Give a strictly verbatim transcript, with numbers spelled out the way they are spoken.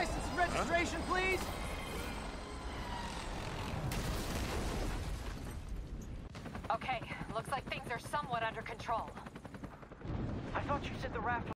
License and registration, huh? Please. Okay, looks like things are somewhat under control. I thought you said the raft